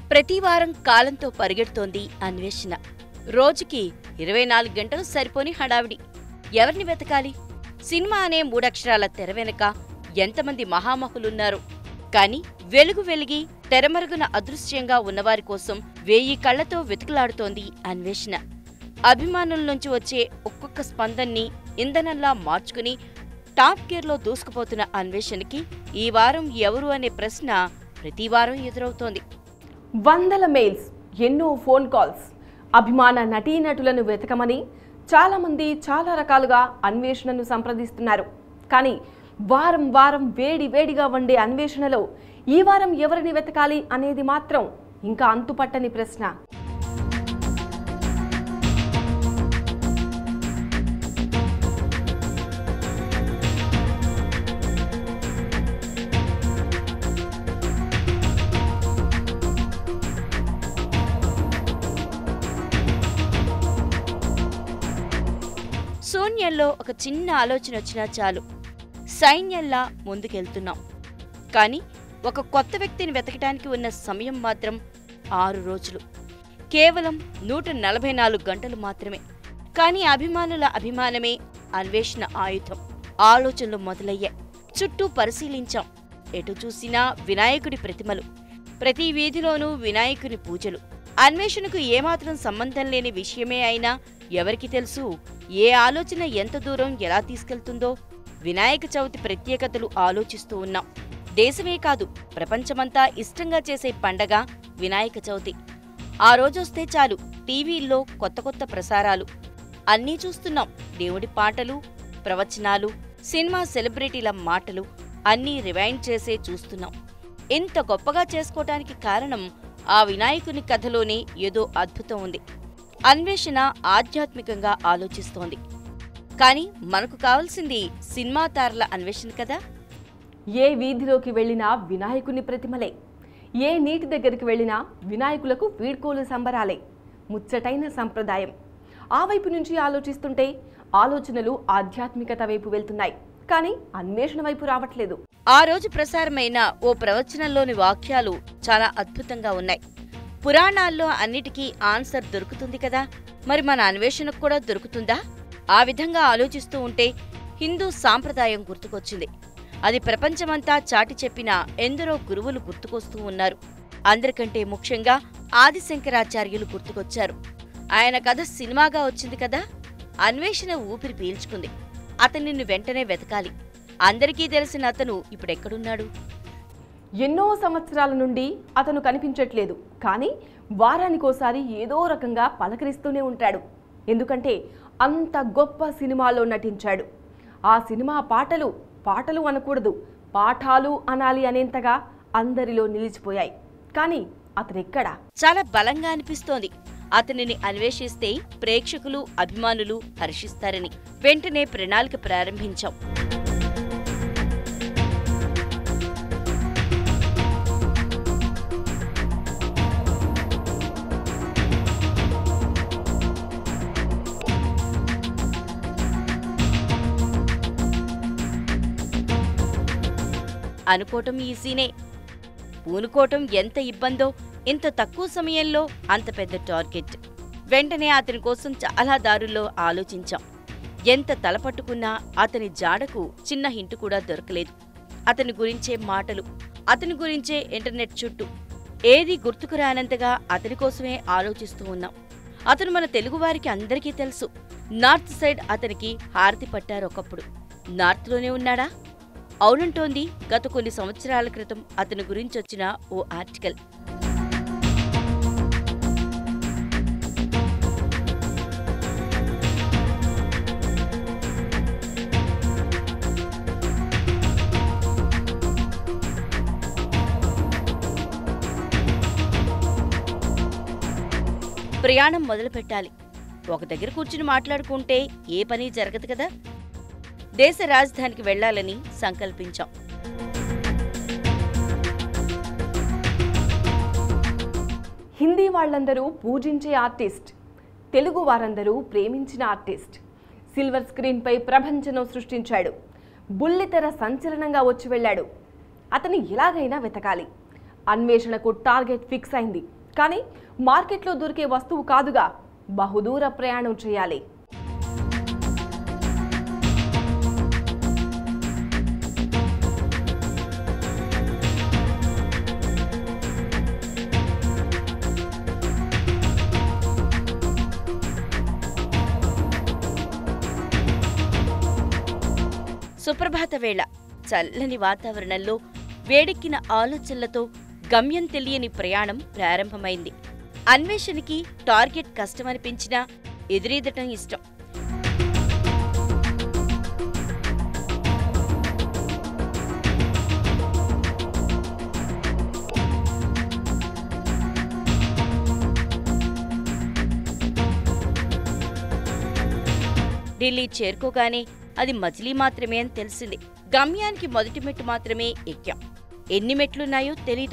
ప్రతివారం కాలంతో పరిగెడుతోంది అన్వేషణ. రోజుకి 24 గంటలు సరిపోని హడావిడి. ఎవరిని వెతకాలి? సినిమా అనే 3 అక్షరాల తెర వెనక ఎంతమంది మహామహులున్నారు? కాని వెలుగు వెలిగి తెరమరుగున అదృశ్యంగా ఉన్నవారి కోసం 1000 కళ్లతో వెతుకులాడుతోంది అన్వేషణ. అభిమానుల నుంచి వచ్చే ఒక్కొక్క స్పందన్ని ఇంధనంలా మార్చుకుని టాప్ గేర్లో దూసుకుపోతున్న అన్వేషణకి ఈ వారం ఎవరు అనే ప్రశ్న ప్రతివారం ఎదురవుతోంది. వందల మెయిల్స్, ఎన్నో ఫోన్ కాల్స్, అభిమాన నటీనటులను వెతకమని చాలామంది చాలా రకాలుగా అన్వేషణను సంప్రదిస్తున్నారు. కానీ వారం వారం వేడి వేడిగా వండే అన్వేషణలో ఈ వారం ఎవరిని వెతకాలి అనేది మాత్రం ఇంకా అంతుపట్టని ప్రశ్న. శూన్యంలో ఒక చిన్న ఆలోచన వచ్చినా చాలు, సైన్యంలా ముందుకెళ్తున్నాం. కానీ ఒక కొత్త వ్యక్తిని వెతకటానికి ఉన్న సమయం మాత్రం 6 రోజులు, కేవలం 144 గంటలు మాత్రమే. కానీ అభిమానుల అభిమానమే అన్వేషణ ఆయుధం. ఆలోచనలు మొదలయ్యాయి. చుట్టూ పరిశీలించాం. ఎటు చూసినా వినాయకుడి ప్రతిమలు, ప్రతి వీధిలోనూ వినాయకుని పూజలు. అన్వేషణకు ఏమాత్రం సంబంధం లేని విషయమే అయినా ఎవరికి తెలుసు ఏ ఆలోచన ఎంత దూరం ఎలా తీసుకెళ్తుందో? వినాయక చవితి ప్రత్యేకతలు ఆలోచిస్తూ ఉన్నాం. దేశమే కాదు, ప్రపంచమంతా ఇష్టంగా చేసే పండగ వినాయక చవితి. ఆ రోజొస్తే చాలు టీవీల్లో కొత్త కొత్త ప్రసారాలు అన్నీ చూస్తున్నాం. దేవుడి పాటలు, ప్రవచనాలు, సినిమా సెలబ్రిటీల మాటలు అన్నీ రివైండ్ చేసే చూస్తున్నాం. ఇంత గొప్పగా చేసుకోవటానికి కారణం ఆ వినాయకుని కథలోనే ఏదో అద్భుతం ఉంది. అన్వేషణ ఆధ్యాత్మికంగా ఆలోచిస్తోంది. కానీ మనకు కావాల్సింది సినిమా తారల అన్వేషణ కదా. ఏ వీధిలోకి వెళ్ళినా వినాయకుని ప్రతిమలే, ఏ నీటి దగ్గరికి వెళ్ళినా వినాయకులకు వీడ్కోలు సంబరాలే. ముచ్చటైన సంప్రదాయం. ఆ వైపు నుంచి ఆలోచిస్తుంటే ఆలోచనలు ఆధ్యాత్మికత వైపు వెళ్తున్నాయి, కానీ అన్వేషణ వైపు రావట్లేదు. ఆ రోజు ప్రసారమైన ఓ ప్రవచనంలోని వాక్యాలు చాలా అద్భుతంగా ఉన్నాయి. పురాణాల్లో అన్నిటికీ ఆన్సర్ దొరుకుతుంది కదా, మరి మన అన్వేషణకు కూడా దొరుకుతుందా? ఆ విధంగా ఆలోచిస్తూ ఉంటే హిందూ సాంప్రదాయం గుర్తుకొచ్చింది. అది ప్రపంచమంతా చాటి చెప్పిన ఎందరో గురువులు గుర్తుకొస్తూ ఉన్నారు. అందరికంటే ముఖ్యంగా ఆదిశంకరాచార్యులు గుర్తుకొచ్చారు. ఆయన కథ సినిమాగా వచ్చింది కదా. అన్వేషణ ఊపిరి పీల్చుకుంది. అతనిని వెంటనే వెతకాలి. అందరికీ తెలిసిన అతను ఇప్పుడెక్కడున్నాడు? ఎన్నో సంవత్సరాల నుండి అతను కనిపించట్లేదు, కానీ వారానికోసారి ఏదో రకంగా పలకరిస్తూనే ఉంటాడు. ఎందుకంటే అంత గొప్ప సినిమాలో నటించాడు. ఆ సినిమా పాటలు పాటలు అనకూడదు, పాఠాలు అనాలి అనేంతగా అందరిలో నిలిచిపోయాయి. కానీ అతనెక్కడా? చాలా బలంగా అనిపిస్తోంది. అతనిని అన్వేషిస్తే ప్రేక్షకులు, అభిమానులు హర్షిస్తారని వెంటనే ప్రణాళిక ప్రారంభించాం. అనుకోవటం ఈజీనే, పూనుకోవటం ఎంత ఇబ్బందో. ఇంత తక్కువ సమయంలో అంత పెద్ద టార్గెట్. వెంటనే అతని కోసం చాలా దారుల్లో ఆలోచించాం. ఎంత తలపట్టుకున్నా అతని జాడకు చిన్న హింటు కూడా దొరకలేదు. అతని గురించే మాటలు, అతని గురించే ఇంటర్నెట్ చుట్టూ. ఏది గుర్తుకు రానంతగా అతని కోసమే ఆలోచిస్తూ ఉన్నాం. అతను మన తెలుగువారికి అందరికీ తెలుసు. నార్త్ సైడ్ అతనికి హారతి పట్టారు ఒకప్పుడు. నార్త్లోనే ఉన్నాడా? అవునంటోంది గత కొన్ని సంవత్సరాల క్రితం అతని గురించొచ్చిన ఓ ఆర్టికల్. ప్రయాణం మొదలుపెట్టాలి. ఒక దగ్గర కూర్చుని మాట్లాడుకుంటే ఏ పని జరగదు కదా. దేశ రాజధానికి వెళ్లాలని సంకల్పించాం. హిందీ వాళ్ళందరూ పూజించే ఆర్టిస్ట్, తెలుగు వారందరూ ప్రేమించిన ఆర్టిస్ట్. సిల్వర్ స్క్రీన్పై ప్రపంచం సృష్టించాడు. బుల్లితెర సంచలనంగా వచ్చి వెళ్ళాడు. అతన్ని ఎలాగైనా వెతకాలి. అన్వేషణకు టార్గెట్ ఫిక్స్ అయింది. కానీ మార్కెట్లో దొరికే వస్తువు కాదుగా, బహుదూర ప్రయాణం చేయాలి. సుప్రభాత వేళ చల్లని వాతావరణంలో వేడెక్కిన ఆలోచనలతో గమ్యం తెలియని ప్రయాణం ప్రారంభమైంది. అన్వేషణకి టార్గెట్ కష్టమనిపించినా ఎదురీదటం ఇష్టం. ఢిల్లీ చేరుకోగానే అది మజిలీ మాత్రమే అని తెలిసింది. గమ్యానికి మొదటి మెట్టు మాత్రమే ఎక్కాం. ఎన్ని మెట్లున్నాయో తెలీదు.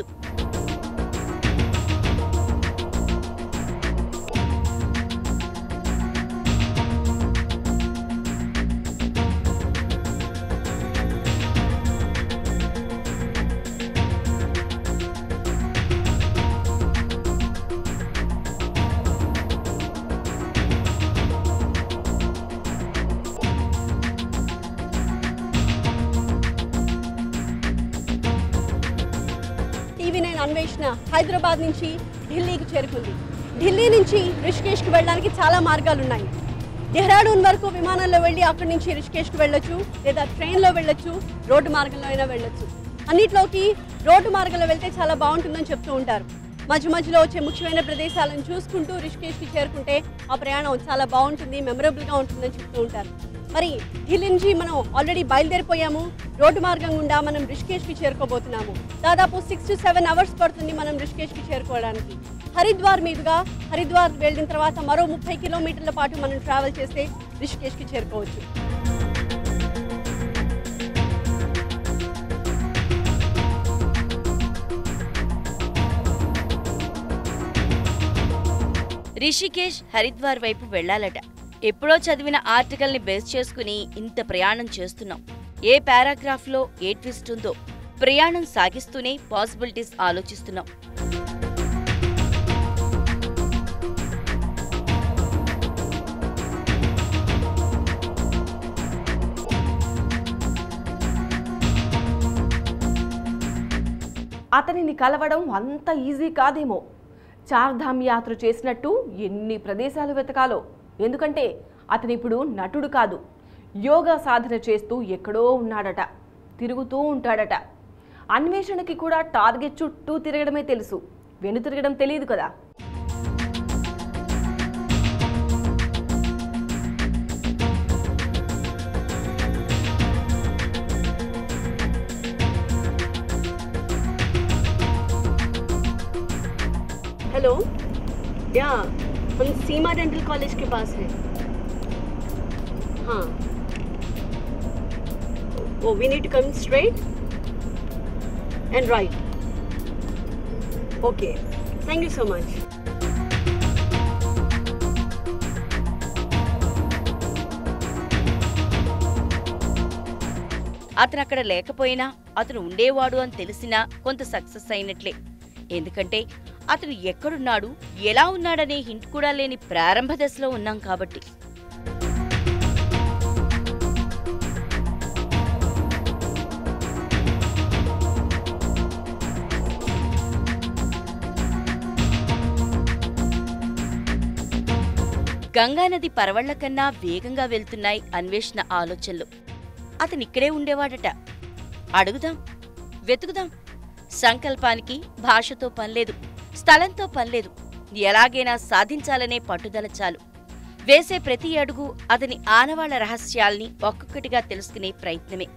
అన్వేషణ హైదరాబాద్ నుంచి ఢిల్లీకి చేరుకుంది. ఢిల్లీ నుంచి రిషికేష్కి వెళ్ళడానికి చాలా మార్గాలున్నాయి. డెహ్రాడూన్ వరకు విమానంలో వెళ్ళి అక్కడి నుంచి రిషికేష్కి వెళ్ళొచ్చు, లేదా ట్రైన్లో వెళ్ళొచ్చు, రోడ్డు మార్గంలో అయినా వెళ్ళొచ్చు. అన్నిట్లోకి రోడ్డు మార్గంలో వెళ్తే చాలా బాగుంటుందని చెప్తూ ఉంటారు. మధ్య మధ్యలో వచ్చే ముఖ్యమైన ప్రదేశాలను చూసుకుంటూ రిషికేష్కి చేరుకుంటే ఆ ప్రయాణం చాలా బాగుంటుంది, మెమరబుల్గా ఉంటుందని చెప్తూ ఉంటారు. మరి ఢిల్లీ నుంచి మనం ఆల్రెడీ బయలుదేరిపోయాము. రోడ్డు మార్గం గుండా మనం రిషికేష్కి చేరుకోబోతున్నాము. దాదాపు 6 to 7 hours పడుతుంది మనం రిషికేష్కి చేరుకోవడానికి. హరిద్వార్ మీదుగా హరిద్వార్ వెళ్ళిన తర్వాత మరో 30 కిలోమీటర్ల పాటు మనం ట్రావెల్ చేస్తే రిషికేష్కి చేరుకోవచ్చు. రిషికేష్ హరిద్వార్ వైపు వెళ్లాలట. ఎప్పుడో చదివిన ఆర్టికల్ని బేస్ చేసుకుని ఇంత ప్రయాణం చేస్తున్నాం. ఏ పారాగ్రాఫ్లో ఏ ట్విస్ట్ ఉందో ప్రయాణం సాగిస్తూనే పాసిబిలిటీస్ ఆలోచిస్తున్నాం. అతనిని కలవడం అంత ఈజీ కాదేమో. చార్ధామ్ యాత్ర చేసినట్టు ఎన్ని ప్రదేశాలు వెతకాలో. ఎందుకంటే అతనిప్పుడు నటుడు కాదు, యోగా సాధన చేస్తూ ఎక్కడో ఉన్నాడట, తిరుగుతూ ఉంటాడట. అన్వేషణకి కూడా టార్గెట్ చుట్టూ తిరగడమే తెలుసు, వెను తిరగడం తెలియదు కదా. हेलो, या हम सीमा डेंटल कॉलेज के पास हैं. हाँ, oh we need to come straight and right. Okay, thank you so much. అతను అక్కడ లేకపోయినా అతను ఉండేవాడు అని తెలిసినా కొంత సక్సెస్ అయినట్లే. ఎందుకంటే అతను ఎక్కడున్నాడు, ఎలా ఉన్నాడనే హింట్ కూడా లేని ప్రారంభ దశలో ఉన్నాం కాబట్టి. గంగానది పరవళ్ల కన్నా వేగంగా వెళ్తున్నాయి అన్వేషణ ఆలోచనలు. అతనిక్కడే ఉండేవాడట. అడుగుదాం, వెతుకుదాం. సంకల్పానికి భాషతో పనిలేదు, స్థలంతో పనిలేదు. ఎలాగైనా సాధించాలనే పట్టుదల చాలు. వేసే ప్రతి అడుగు అతని ఆనవాళ్ల రహస్యాల్ని ఒక్కొక్కటిగా తెలుసుకునే ప్రయత్నమే.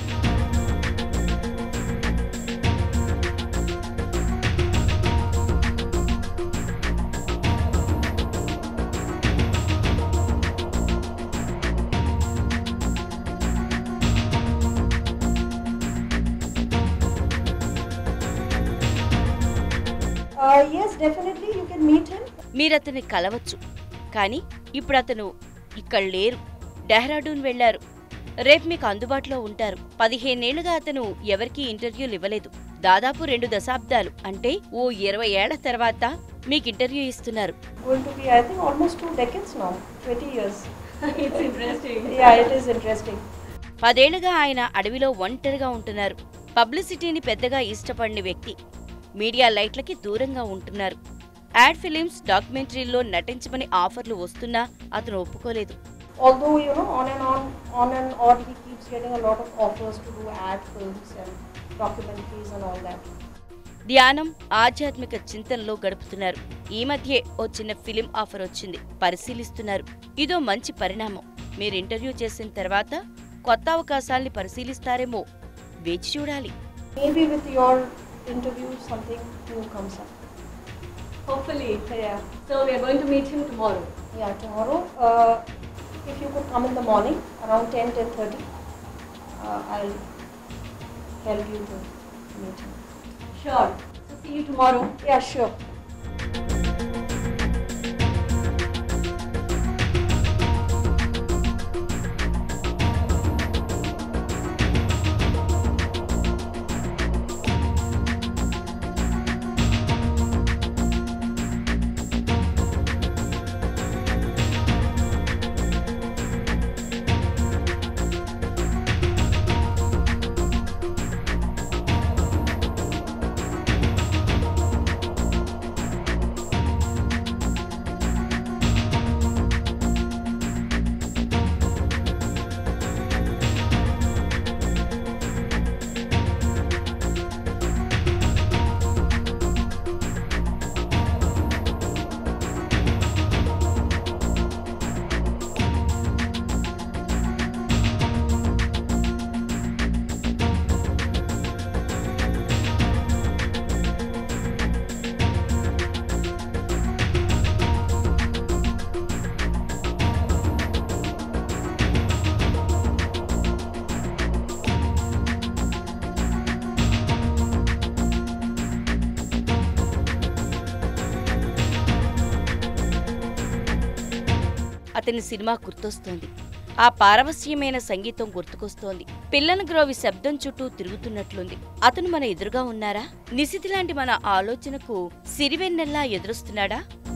Yes, definitely you can meet him. మీరతన్ని కలవచ్చు. కానీ ఇప్పుడు అతను ఇక్కడ లేరు, డెహ్రాడూన్ వెళ్లారు. రేపు మీకు అందుబాటులో ఉంటారు. 15 ఏళ్లుగా అతను ఎవరికీ ఇంటర్వ్యూలు ఇవ్వలేదు. దాదాపు 2 దశాబ్దాలు అంటే ఓ 20 ఏళ్ల తర్వాత మీకు ఇంటర్వ్యూ ఇస్తున్నారు. Going to be, I think, almost 2 decades now, 20 years. It's interesting. Yeah, it is interesting. 10 ఏళ్లుగా ఆయన అడవిలో ఒంటరిగా ఉంటున్నారు. పబ్లిసిటీని పెద్దగా ఇష్టపడని వ్యక్తి. మీడియా లైట్లకి దూరంగా ఉంటున్నారు. యాడ్ ఫిలిమ్స్, డాక్యుమెంటరీల్లో నటించమని ఆఫర్లు వస్తున్నా అతను ఒప్పుకోలేదు. Although, you know, on and on, he keeps getting a lot of offers to do ad films and documentaries and all that. ధ్యానం, ఆధ్యాత్మిక చింతనలో గడుపుతున్నారు. ఈ మధ్యే ఓ చిన్న ఫిలిం ఆఫర్ వచ్చింది, పరిశీలిస్తున్నారు. ఇదో మంచి పరిణామం. మీరు ఇంటర్వ్యూ చేసిన తర్వాత కొత్త అవకాశాల్ని పరిశీలిస్తారేమో, వేచి చూడాలి. Maybe with your interview, something new comes up. Hopefully. Yeah. So we are going to meet him tomorrow. Yeah, tomorrow, if you could come in the morning, around 10:30, I'll help you to meet him. Sure. So see you tomorrow. Yeah, sure. అతని cinema గుర్తొస్తోంది. ఆ పారవస్యమైన సంగీతం గుర్తుకొస్తోంది. పిల్లన గ్రోవి శబ్దం చుట్టూ తిరుగుతున్నట్లుంది. అతను మన ఎదురుగా ఉన్నారా? నిశితి లాంటి మన ఆలోచనకు సిరివెన్నెల్లా ఎదురొస్తున్నాడా?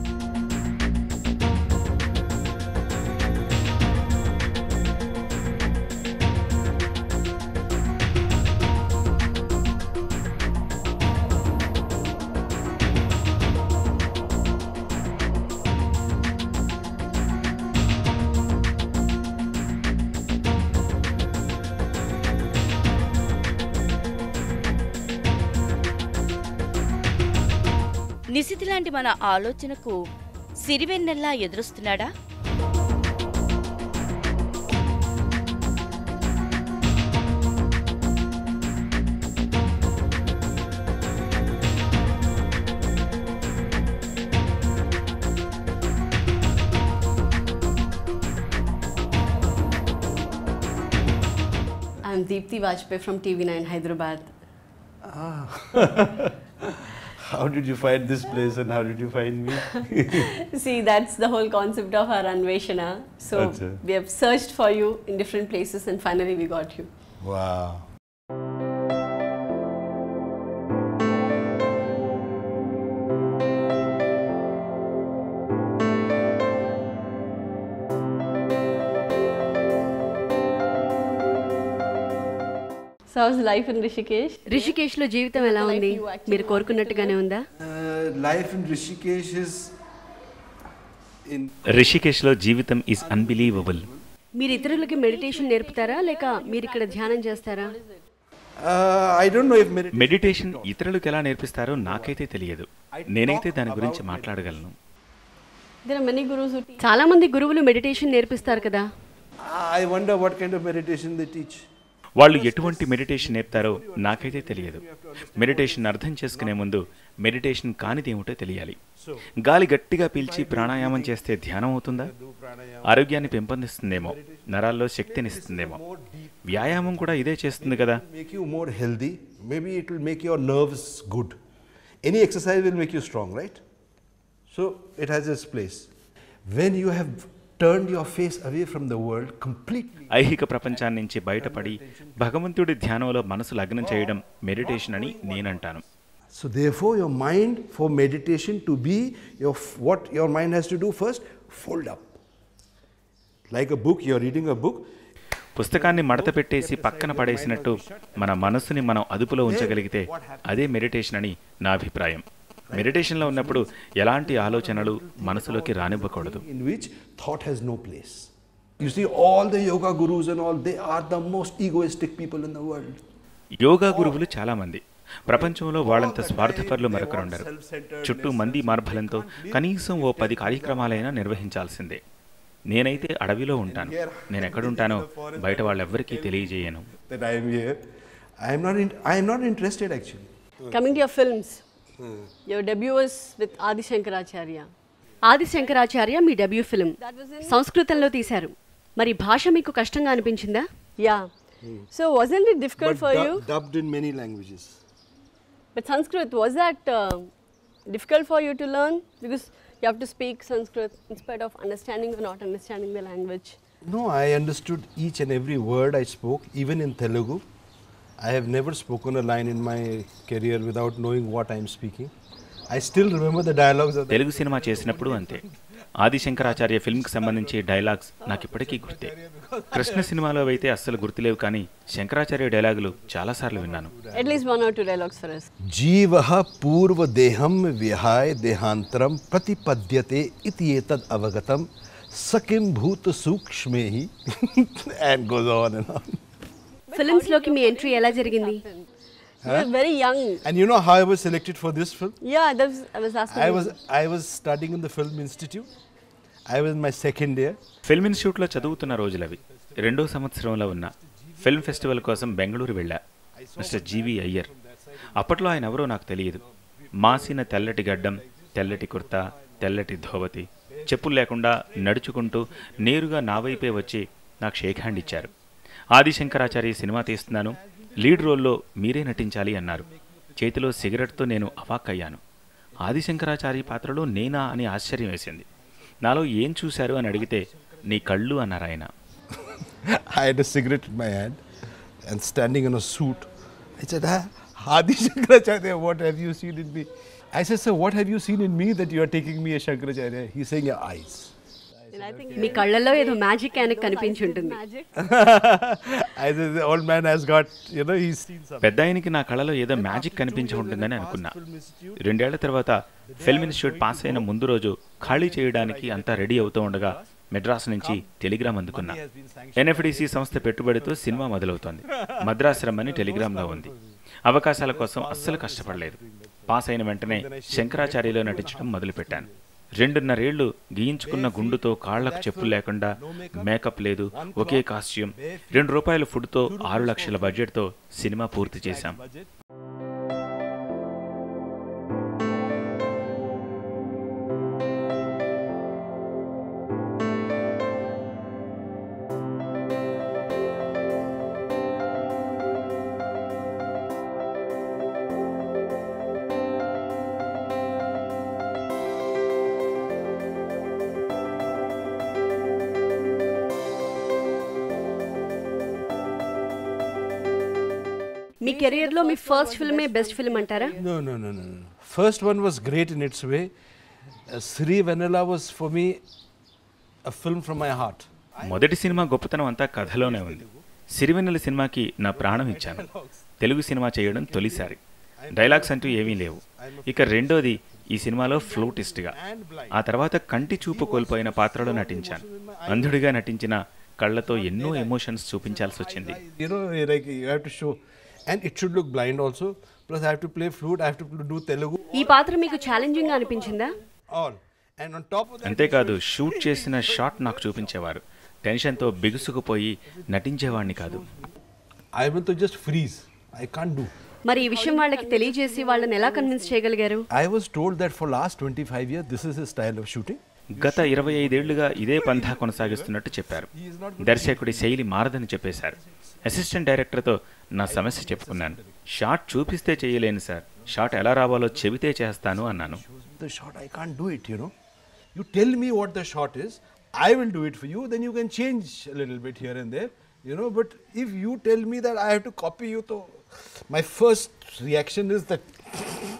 నిశితి లాంటి మన ఆలోచనకు సిరివెన్నెల్లా ఎదురొస్తున్నాడా? I'm Deepthi Vajpayee from TV9 Hyderabad. How did you find this place and how did you find me? See, that's the whole concept of our Anveshana. So Acha. we have searched for you in different places and finally we got you. Wow. So how's life in Rishikesh? రిషికేష్లో జీవితం ఎలా ఉంది? మీరు కోరుకున్నట్టుగానే ఉందా? Life in Rishikesh is రిషికేశ్లో జీవితం is unbelievable. మీరు ఇతరులకి meditation నేర్పుతారా లేక మీరు ఇక్కడ ధ్యానం చేస్తారా? I don't know if meditation ఇతరులకు ఎలా నేర్పిస్తారో నాకైతే తెలియదు. నేనైతే దాని గురించి మాట్లాడగలను. There are many gurus who teach. చాలా మంది గురువులు మెడిటేషన్ నేర్పిస్తారు కదా. I wonder what kind of meditation they teach. వాళ్ళు ఎటువంటి మెడిటేషన్ నేర్పుతారో నాకైతే తెలియదు. మెడిటేషన్ అర్థం చేసుకునే ముందు మెడిటేషన్ కానిదేమిటో తెలియాలి. గాలి గట్టిగా పీల్చి ప్రాణాయామం చేస్తే ధ్యానం అవుతుందా? ఆరోగ్యాన్ని పెంపొందిస్తుందేమో, నరాల్లో శక్తినిస్తుందేమో. వ్యాయామం కూడా ఇదే చేస్తుంది కదా. Make you more healthy. Maybe it will make your nerves good. Any exercise will make you strong, right? So it has its place. When you have turned your face away from the world completely. ఐహిక ప్రపంచాన్ని నుంచి బయటపడి భగవంతుడి ధ్యానంలో మనసు లగ్నం చేయడం meditation అని నేనంటాను. So therefore, your mind for meditation to be what your mind has to do first, fold up. Like a book, you're reading a book. పుస్తకాన్ని మడత పెట్టేసి పక్కన పడేసినట్టు మన మనస్సుని మనం అదుపులో ఉంచగలిగితే అదే మెడిటేషన్ అని నా అభిప్రాయం. మెడిటేషన్లో ఉన్నప్పుడు ఎలాంటి ఆలోచనలు మనసులోకి రానివ్వకూడదు. In which thought has no place. You see, all the yoga gurus and all, they are the most egoistic people in the world. Yoga గురువులు చాలామంది. ప్రపంచంలో వాళ్ళంత స్వార్థపరులు మరొకరుండరు. చుట్టూ మంది మార్బలంతో కనీసం ఓ 10 కార్యక్రమాలైనా నిర్వహించాల్సిందే. నేనైతే అడవిలో ఉంటాను. నేను ఎక్కడుంటానో బయట వాళ్ళెవ్వరికీ తెలియజేయను. That I am here. I am not interested actually. Coming to your films, your debut was with Adi Shankaracharya. ఆది శంకరాచార్య మీ డెబ్యూ ఫిల్మ్ సంస్కృతంలో తీశారు. మరి భాష మీకు కష్టంగా అనిపించిందా? Yeah. So wasn't it difficult for you? Dubbed in many languages. But Sanskrit, was that difficult for you to learn? Because you have to speak Sanskrit in spite of understanding or not understanding the language. No, I understood each and every word I spoke, even in Telugu. I have never spoken a line in my career without knowing what I am speaking. I still remember the dialogues of the Telugu cinema చేసినప్పుడు అంతే. ఆది శంకరాచార్య ఫిల్మ్కి సంబంధించి dialogues నాకు ఇప్పటికీ గుర్తే. కృష్ణ సినిమాలో అయితే అస్సలు గుర్తులేవు, కానీ శంకరాచార్య డైలాగులు చాలాసార్లు విన్నాను. At least 1 or 2 dialogues for us. జీవః పూర్వదేహం విహాయ దేహాంతరం ప్రతిపద్యతే ఇతి ఏతద్ అవగతం సకిం భూత సూక్ష్మేహి and goes on and on. Films లోకి మీ ఎంట్రీ ఎలా జరిగింది? You were very young. And you know how I was selected for this film? Yeah, I was asking. I was studying in the Film Institute. I was in my second year. Film ఇన్స్టిట్యూట్లో చదువుతున్న రోజులవి. 2వ సంవత్సరంలో ఉన్న film festival కోసం బెంగళూరు వెళ్ళా. Mister G V Iyer. అప్పట్లో ఆయన ఎవరో నాకు తెలియదు. మాసిన తెల్లటి గడ్డం, తెల్లటి కుర్తా, తెల్లటి ధోవతి, చెప్పులు లేకుండా నడుచుకుంటూ నేరుగా నా వైపే వచ్చి నాకు షేక్ హ్యాండ్ ఇచ్చారు. ఆది శంకరాచార్య సినిమా తీస్తున్నాను, లీడ్ రోల్లో మీరే నటించాలి అన్నారు. చేతిలో సిగరెట్తో నేను అవాక్కయ్యాను. ఆది శంకరాచార్య పాత్రలో నేనా అని ఆశ్చర్యం వేసింది. నాలో ఏం చూశారు అని అడిగితే నీ కళ్ళు అన్నారు ఆయన. I had a cigarette in my hand and standing in a suit. I said, Adi Shankaracharya, what have you seen in me? I said, sir, what have you seen in me that you are taking me as Shankaracharya? He's saying, your eyes. మీ కళ్ళల్లో ఏదో magic ఆయనకు కనిపించి ఉంటుంది. I said, the old man has got, he's seen something. పెద్ద ఆయనకి నా కళలో ఏదో మ్యాజిక్ కనిపించి ఉంటుందని అనుకున్నా. 2 ఏళ్ల తర్వాత ఫిల్మ్ ఇన్స్టిట్యూట్ పాస్ అయిన ముందు రోజు ఖాళీ చేయడానికి అంతా రెడీ అవుతూ ఉండగా మెడ్రాస్ నుంచి టెలిగ్రామ్ అందుకున్నా. NFDC సంస్థ పెట్టుబడితో సినిమా మొదలవుతోంది. మద్రాస్ రమ్మని టెలిగ్రామ్లో ఉంది. అవకాశాల కోసం అస్సలు కష్టపడలేదు. పాస్ అయిన వెంటనే శంకరాచార్యలో నటించడం మొదలుపెట్టాను. 2.5 ఏళ్లు గీయించుకున్న గుండుతో కాళ్లకు చెప్పులు లేకుండా, మేకప్ లేదు, ఒకే కాస్ట్యూమ్, ₹2 ఫుడ్తో 6 లక్షల బడ్జెట్తో సినిమా పూర్తి చేశాం. మీ కెరియర్లో మీ ఫస్ట్ ఫిల్మే బెస్ట్ ఫిల్మ్ అంటారా? No. First one was great in its way. Sri Vanilla was for me a film from my heart. మొదటి సినిమా గొప్పతనం అంతా కథలోనే ఉంది. సిరివెన్నెల సినిమాకి నా ప్రాణం ఇచ్చాను. తెలుగు సినిమా చేయడం తొలిసారి. డైలాగ్స్ అంటూ ఏమీ లేవు. ఇక రెండోది ఈ సినిమాలో ఫ్లూటిస్ట్గా. ఆ తర్వాత కంటి చూపు కోల్పోయిన పాత్రలో నటించాను. అంధుడిగా నటించిన కళ్ళతో ఎన్నో ఎమోషన్స్ చూపించాల్సి వచ్చింది. Like you have to show, and it should look blind also. Plus I have to play flute, I have to do Telugu. ఈ పాత్ర మీకు ఛాలెంజింగ్ గా అనిపించిందా? All. And on top of that, అంతేకాదు షూట్ చేసిన shot నాకు చూపించేవారు. టెన్షన్తో బిగుసుకుపోయి నటించేవాడిని కాదు. I will to just freeze. I can't do. మరి ఈ విషయం వాళ్ళకి తెలియజేసి వాళ్ళని ఎలా కన్విన్స్ చేయగలిగారు? I was told that for last 25 years this is his style of shooting. గత 25 ఏళ్లుగా ఇదే పంథా కొనసాగిస్తున్నట్టు చెప్పారు. దర్శకుడి శైలి మారదని చెప్పేశారు. అసిస్టెంట్ డైరెక్టర్తో నా సమస్య చెప్పుకున్నాను. షాట్ చూపిస్తే చేయలేను సార్, షాట్ ఎలా రావాలో చెబితే చేస్తాను అన్నాను. The shot I can't do it, You tell me what the shot is, I will do it for you, then you can change a little bit here and there, but if you tell me that I have to copy you, my first reaction is that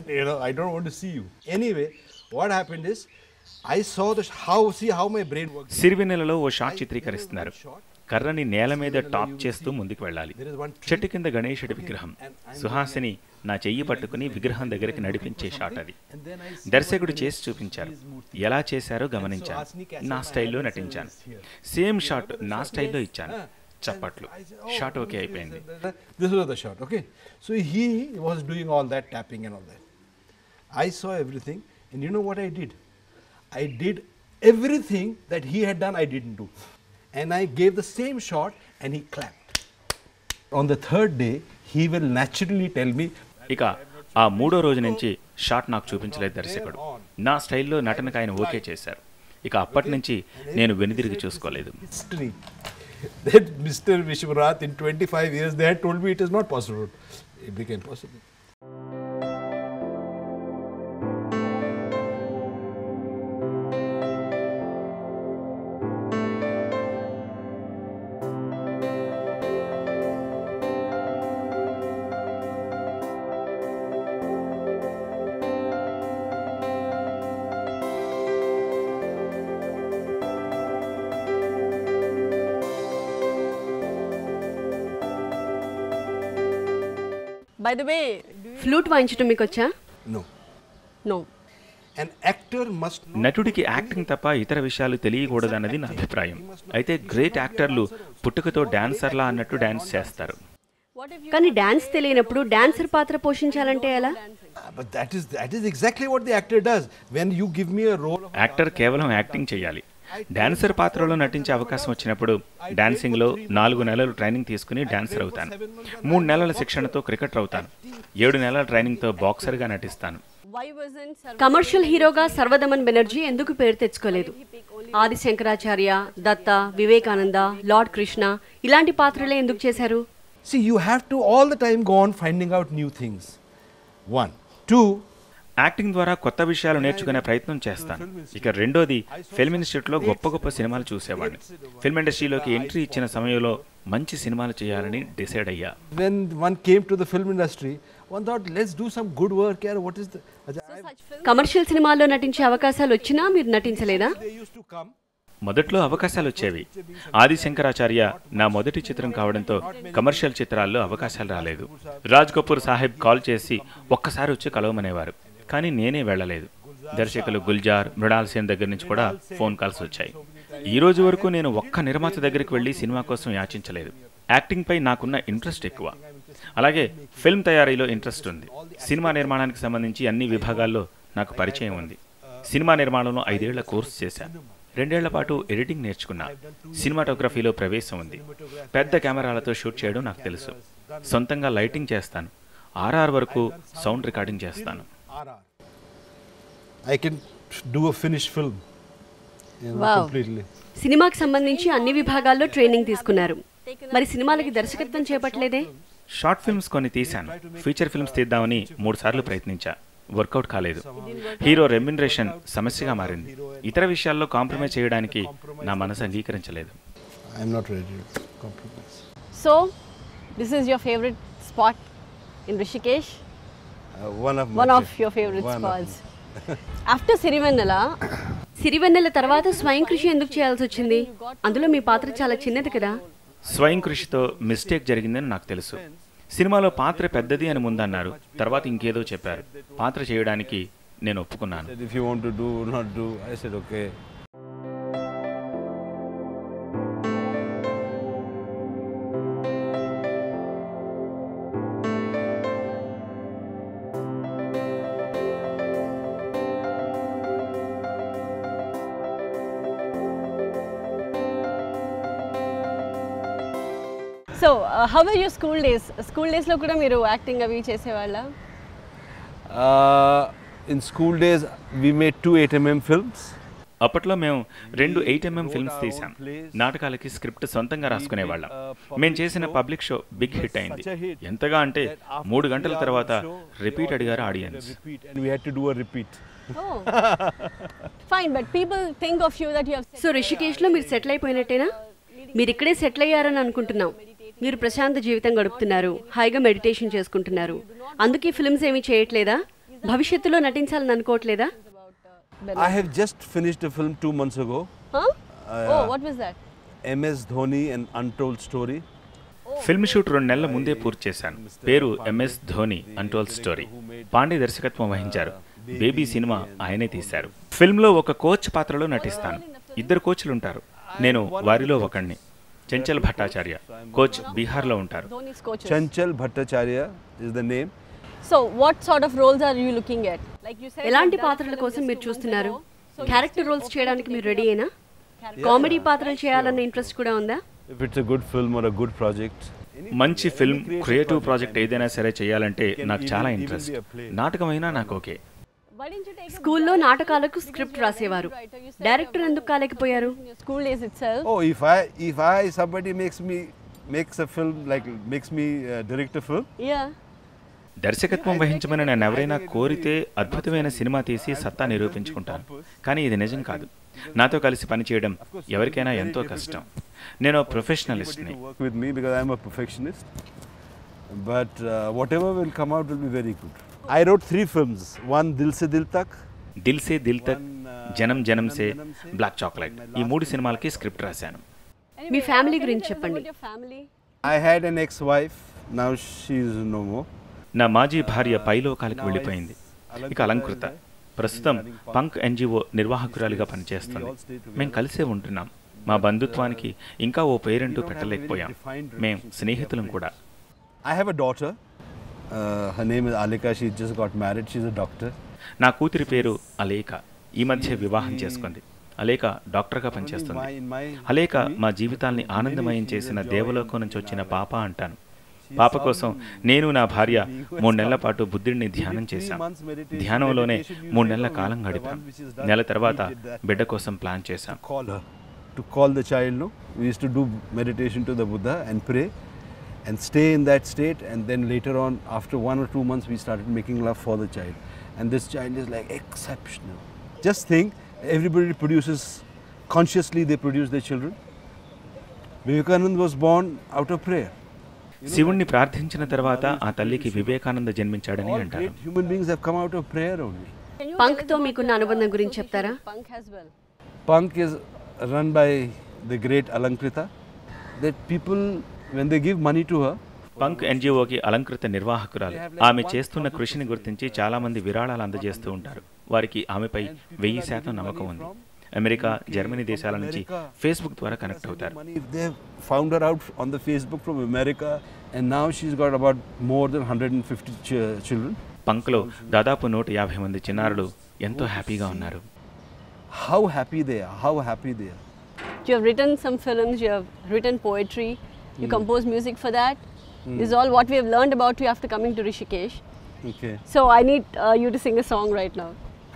I don't want to see you. Anyway, what happened is, I saw how my brain works. సిరివెన్నెలలో ఓ shot చిత్రీకరిస్తున్నారు. కర్రని నేల మీద top చేస్తూ ముందుకు వెళ్ళాలి. చెట్టు కింద గణేశుడి విగ్రహం. సుహాసిని నా చెయ్యి పట్టుకుని విగ్రహం దగ్గరికి నడిపించే షాట్ అది. దర్శకుడు చేసి చూపించారు. ఎలా చేశారో గమనించాను. నా స్టైల్లో నటించాను. సేమ్ షాట్ నా స్టైల్లో ఇచ్చాను. చప్పట్లు. షాట్ ఓకే అయిపోయింది. This was the shot, okay? So he was doing all that tapping and all that. I saw everything, and you know what I did? I did everything that he had done, I didn't do. And I gave the same shot, and he clapped. On the third day, he will naturally tell me. ఇక ఆ మూడో రోజు నుంచి shot నాకు చూపించలేదు దర్శకుడు. నా స్టైల్లో నటనకు ఆయన ఓకే చేశారు. ఇక అప్పటి నుంచి నేను వెనుదిరిగి చూసుకోలేదు. History. That Mr. Vishwanath in 25 years, they had told me it is not possible. It became possible. By the way, flute వాయించడం మీకు వచ్చా? No. No. An actor must know. నటుడికి యాక్టింగ్ తప్ప ఇతర విషయాలు తెలియకూడదన్నది నా అభిప్రాయం. అయితే గ్రేట్ యాక్టర్లు పుట్టుకతో డాన్సర్లా అన్నట్టు డాన్స్ చేస్తారు. కానీ డాన్స్ తెలియనప్పుడు డాన్సర్ పాత్ర పోషించాలంటే ఎలా? But that is exactly what the actor does. When you give me a role of actor కేవలం యాక్టింగ్ చేయాలి. డాన్సర్ పాత్రలో నటించే అవకాశం వచ్చినప్పుడు డాన్సింగ్లో 4 నెలలు ట్రైనింగ్ తీసుకుని డాన్సర్ అవుతాను. 3 నెలల శిక్షణతో క్రికెటర్ అవుతాను. 7 నెలల ట్రైనింగ్తో బాక్సర్గా నటిస్తాను. కమర్షియల్ హీరోగా సర్వదమన్ బెనర్జీ ఎందుకు పేరు తెచ్చుకోలేదు? ఆది శంకరాచార్య, దత్త, వివేకానంద, లార్డ్ కృష్ణ ఇలాంటి పాత్రలే ఎందుకు చేశారు? See, you have to all the time go on finding out new things. 1. 2. Acting ద్వారా కొత్త విషయాలు నేర్చుకునే ప్రయత్నం చేస్తాను. ఇక రెండోది, ఫిల్మ్ ఇన్స్టిట్యూట్లో గొప్ప సినిమాలు చూసేవాడిని. ఫిల్మ్ ఇండస్ట్రీలోకి ఎంట్రీ ఇచ్చిన సమయంలో మంచి సినిమాలు చేయాలని డిసైడ్ అయ్యా. When one came to the film industry, one thought, let's do some good work here. What is the... commercial సినిమాల్లో నటించే అవకాశాలు వచ్చినా మీరు నటించలేదా? They used to come. మొదట్లో అవకాశాలు వచ్చేవి. ఆది శంకరాచార్య నా మొదటి చిత్రం కావడంతో కమర్షియల్ చిత్రాల్లో అవకాశాలు రాలేదు. రాజ్ కపూర్ సాహెబ్ కాల్ చేసి ఒక్కసారి వచ్చి కలవమనేవారు. కానీ నేనే వెళ్ళలేదు. దర్శకులు గుల్జార్, మృణాల్ సేన్ దగ్గర నుంచి కూడా ఫోన్ కాల్స్ వచ్చాయి. ఈ రోజు వరకు నేను ఒక్క నిర్మాత దగ్గరికి వెళ్ళి సినిమా కోసం యాచించలేదు. యాక్టింగ్పై నాకున్న ఇంట్రెస్ట్ ఎక్కువ. అలాగే ఫిల్మ్ తయారీలో ఇంట్రెస్ట్ ఉంది. సినిమా నిర్మాణానికి సంబంధించి అన్ని విభాగాల్లో నాకు పరిచయం ఉంది. సినిమా నిర్మాణంలో 5 ఏళ్ల కోర్సు చేశాను. 2 ఏళ్ల పాటు ఎడిటింగ్ నేర్చుకున్నా. సినిమాటోగ్రఫీలో ప్రవేశం ఉంది. పెద్ద కెమెరాలతో షూట్ చేయడం నాకు తెలుసు. సొంతంగా లైటింగ్ చేస్తాను. RR వరకు సౌండ్ రికార్డింగ్ చేస్తాను. I can do a finished film. Wow. Completely. సినిమాకి సంబంధించి అన్ని విభాగాల్లో ట్రైనింగ్ తీసుకున్నారు. మరి సినిమాలకి దర్శకత్వం చేపట్టలేదే? షార్ట్ ఫిల్మ్స్ కొన్ని తీశాను. ఫీచర్ ఫిల్మ్స్ తీద్దామని 3 సార్లు ప్రయత్నించా. వర్కౌట్ కాలేదు. హీరో రెమ్యునరేషన్ సమస్యగా మారింది. ఇతర విషయాల్లో కాంప్రమైజ్ చేయడానికి నా మనసు అంగీకరించలేదు. I'm not ready to compromise. So this is your favourite spot in Rishikesh? One of your favorite spots. After Sirivennela తర్వాత స్వయం కృషి ఎందుకు చేయాల్సి వచ్చింది? అందులో మీ పాత్ర చాలా చిన్నది కదా. స్వయం కృషితో మిస్టేక్ జరిగిందని నాకు తెలుసు. సినిమాలో పాత్ర పెద్దది అని ముందన్నారు, తర్వాత ఇంకేదో చెప్పారు. పాత్ర చేయడానికి నేను ఒప్పుకున్నాను. If you want to do, not do, I said okay. So how are your school days? School డేస్లో కూడా మీరు యాక్టింగ్ అవి చేసేవాళ్ళ? In school days, we made 2 8mm films. అప్పట్లో మేము 2 8mm ఫిల్మ్స్ తీసాం. నాటకాలకి స్క్రిప్ట్ సొంతంగా రాసుకునేవాళ్ళం. మేము చేసిన పబ్లిక్ షో బిగ్ హిట్ అయింది. ఎంతగా అంటే 3 గంటల తర్వాత రిపీట్ అడిగారు audience. Fine, but people think of you that you have. So రిషికేష్లో మీరు సెటిల్ అయిపోయినట్టేనా? మీరు ఇక్కడే సెటిల్ అయ్యారని అనుకుంటున్నాం. మీరు ప్రశాంత జీవితం గడుపుతున్నారు, హాయిగా మెడిటేషన్ చేసుకుంటున్నారు. అందుకే ఫిల్మ్స్ ఏమీ చేయట్లేదా? భవిష్యత్తులో నటించాలని అనుకోవట్లేదా? I have just finished a film 2 months ago. Huh? Oh, what was that? MS Dhoni and Untold Story. Film shoot 2 నెలల ముందే పూర్తి చేశాను. పేరు MS Dhoni untold story. Pandey దర్శకత్వం వహించారు. బేబీ సినిమా ఆయనే తీశారు. ఫిల్మ్లో ఒక కోచ్ పాత్రలో నటిస్తాను. 2 కోచ్లు ఉంటారు. నేను వారిలో ఒకడిని. చంచల్ భట్టాచార్య కోచ్ బీహార్లో ఉంటారు. Dhoni's coaches. Chanchal Bhattacharya is the name. So what sort of roles are you looking at? Like you said, ఎలాంటి పాత్రల కోసం మీరు చూస్తున్నారు? క్యారెక్టర్ రోల్స్ చేయడానికి మీరు రెడీ అయినా? కామెడీ పాత్రలు చేయాలన్న ఇంట్రెస్ట్ కూడా ఉందా? If it's a good film or a good project. మంచి ఫిల్మ్, క్రియేటివ్ ప్రాజెక్ట్ ఏదైనా సరే చేయాలంటే నాకు చాలా ఇంట్రెస్ట్. నాటకమైనా నాకు ఓకే. స్కూల్లో నాటకాలకు స్క్రిప్ట్ రాసేవారు. డైరెక్టర్ ఎందుకు కాలేకపోయారు? School days itself. Oh, if somebody makes a film, like makes me direct a film. Yeah. దర్శకత్వం వహించమని నన్ను ఎవరైనా కోరితే అద్భుతమైన సినిమా తీసి సత్తా నిరూపించుకుంటాను. కానీ ఇది నిజం కాదు. నాతో కలిసి పనిచేయడం ఎవరికైనా ఎంతో కష్టం. నేను ప్రొఫెషనలిస్ట్ని. Work with me because I am a perfectionist. But whatever will come out will be very good. I wrote 3 films. One Dil Se Dil Tak. Dil సే దిల్ తక్, జనం జనం సే, బ్లాక్ చాక్లెట్, ఈ 3 సినిమాలకి స్క్రిప్ట్ రాశాను. మీ ఫ్యామిలీ గురించి చెప్పండి. I had an ex-wife. Now she is no more. నా మాజీ భార్య పైలోకాలకు వెళ్ళిపోయింది. ఇక అలంకృత ప్రస్తుతం పంక్ ఎన్జిఓ నిర్వాహకురాలిగా పనిచేస్తుంది. మేం కలిసే ఉంటున్నాం. మా బంధుత్వానికి ఇంకా ఓ పేరంటూ పెట్టలేకపోయాం. మేం స్నేహితులం కూడా. I have a daughter. Her name is Alika. She just got married. She's a doctor. నా కూతురి పేరు అలేక. ఈ మధ్య వివాహం చేసుకుంది. అలేక డాక్టర్గా పనిచేస్తుంది. అలేక మా జీవితాల్ని ఆనందమయం చేసిన దేవలోకం నుంచి వచ్చిన పాప అంటాను. పాప కోసం నేను నా భార్య 3 నెలల పాటు బుద్ధుడిని ధ్యానం చేశాం. ధ్యానంలోనే 3 నెలల కాలం గడిపాం. నెల తర్వాత బిడ్డ కోసం ప్లాన్ చేశాం. To call the child, no? We used to do meditation to the Buddha and pray and stay in that state, and then later on, after 1 or 2 months, we started making love for the child. And this child is like exceptional. Just think, everybody produces, consciously they produce their children. Vivekananda was born out of prayer. శివుణ్ణి ప్రార్థించిన తర్వాత ఆ తల్లికి వివేకానంద జన్మించాడని All అంటారు. great human beings have come out of prayer only. Pankh తో మీకున్న అనుబంధం గురించి చెప్తారా? Punk is run by the great Alankrita. That people, when they give money to her, Pankh ఎన్జిఓకి అలంకృత నిర్వాహకురాలు. ఆమె చేస్తున్న కృషిని గుర్తించి చాలా మంది విరాళాలు అందజేస్తూ ఉంటారు. వారికి ఆమెపై 1000% నమ్మకం ఉంది. అమెరికా, జర్మనీ దేశాల నుంచి ఫేస్బుక్ ద్వారా కనెక్ట్ అవుతారు. they found her out on the Facebook from America, and now she's got about more than 150 children. పంక్లో దాదాపు 150 మంది చిన్నారులు ఎంతో హ్యాపీగా ఉన్నారు. How happy they are! How happy they are! You have written some films. You have written poetry. You compose music for that. This is all what we have learned about you after coming to Rishikesh. Okay. So I need you to sing a song right now.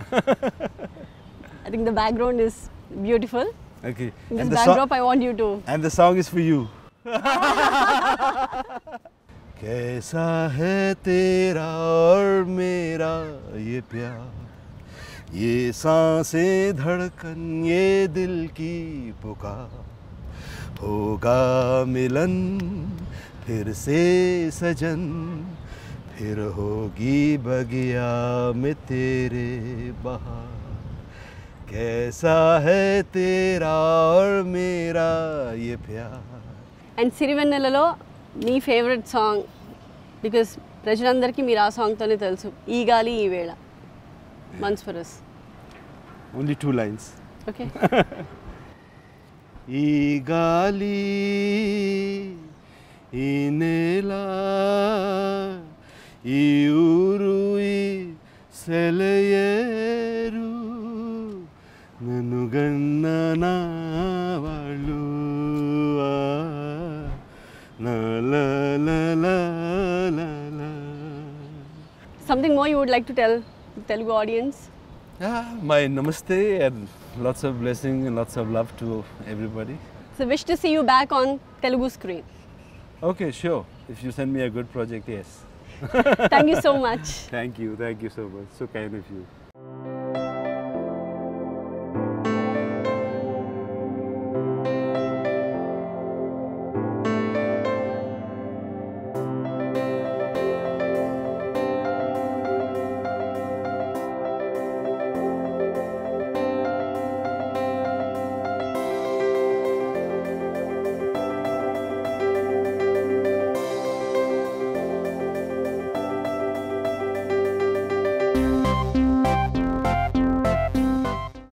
I think the background is beautiful. Okay. In this backdrop, I want you to. And the song is for you. कैसा है तेरा और मेरा ये प्यार, ये सांसें धड़कन ये दिल की पुकार, होगा मिलन फिर से सजन, फिर होगी बगिया में तेरे बहार, कैसा है तेरा और मेरा ये प्यार. And సిరివెన్నెలలో నీ ఫేవరెట్ సాంగ్, బికాస్ ప్రజలందరికీ మీరు ఆ సాంగ్తోనే తెలుసు, ఈ గాలి ఈ వేళ. Once for us. Only 2 lines. Okay. ఈ గాలి ఈ నేల ఈ ఊరు ఈ సెలయేరు నన్ను గన్న నా వాళ్ళు la la la la la la. Something more you would like to tell the Telugu audience? Yeah, my namaste and lots of blessing and lots of love to everybody. So wish to see you back on Telugu screen. Okay, sure. If you send me a good project, yes. Thank you so much. Thank you so much. So kind of you.